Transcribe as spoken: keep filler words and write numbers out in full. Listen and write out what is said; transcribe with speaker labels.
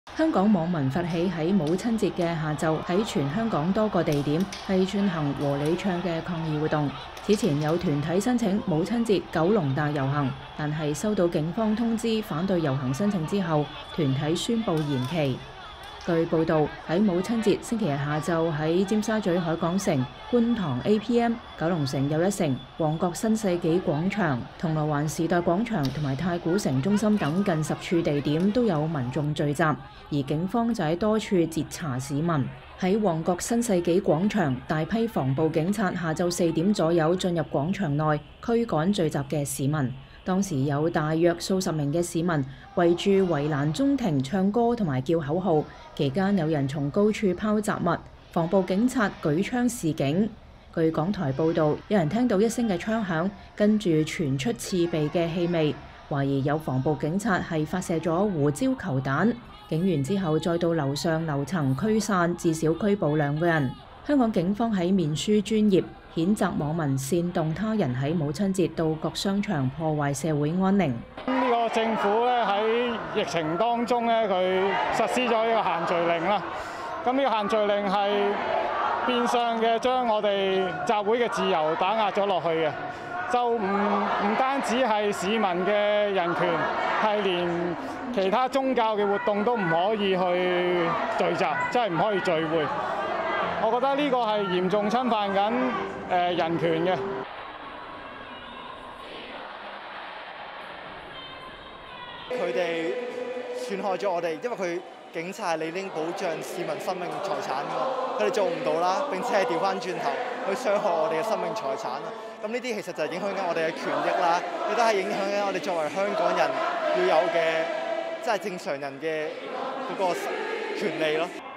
Speaker 1: 香港網民發起喺母親節嘅下晝喺全香港多個地點係進行和你唱嘅抗議活動。此前有團體申請母親節九龍大遊行，但係收到警方通知反對遊行申請之後，團體宣布延期。據報道，喺母親節星期日下晝喺尖沙咀海港城、觀塘 A P M、九龍城又一城、旺角新世紀廣場、銅鑼灣時代廣場同埋太古城中心等近十處地點都有民眾聚集，而警方就喺多處截查市民。喺旺角新世紀廣場，大批防暴警察下晝四點左右進入廣場內驅趕聚集嘅市民。當時有大約數十名嘅市民圍住圍欄中庭唱歌同埋叫口號，期間有人從高處拋雜物，防暴警察舉槍示警。據港台報導，有人聽到一聲嘅槍響，跟住傳出刺鼻嘅氣味，懷疑有防暴警察係發射咗胡椒球彈。警員之後再到樓上樓層驅散，至少拘捕兩個人。香港警方喺面書專頁譴責網民煽動他人喺母親節到各商場破壞社會安寧。
Speaker 2: 呢個政府咧喺疫情當中咧，佢實施咗呢個限聚令啦。咁呢個限聚令係變相嘅將我哋集會嘅自由打壓咗落去嘅，就唔唔單止係市民嘅人權，係連其他宗教嘅活動都唔可以去聚集，即係唔可以聚會。我覺得呢個係嚴重侵犯緊誒人權嘅。
Speaker 3: 佢哋損害咗我哋，因為佢警察係理應保障市民生命財產㗎，佢哋做唔到啦，並且係調翻轉頭去傷害我哋嘅生命財產啊！咁呢啲其實就係影響緊我哋嘅權益啦，亦都係影響緊我哋作為香港人要有嘅即係正常人嘅嗰個權利咯。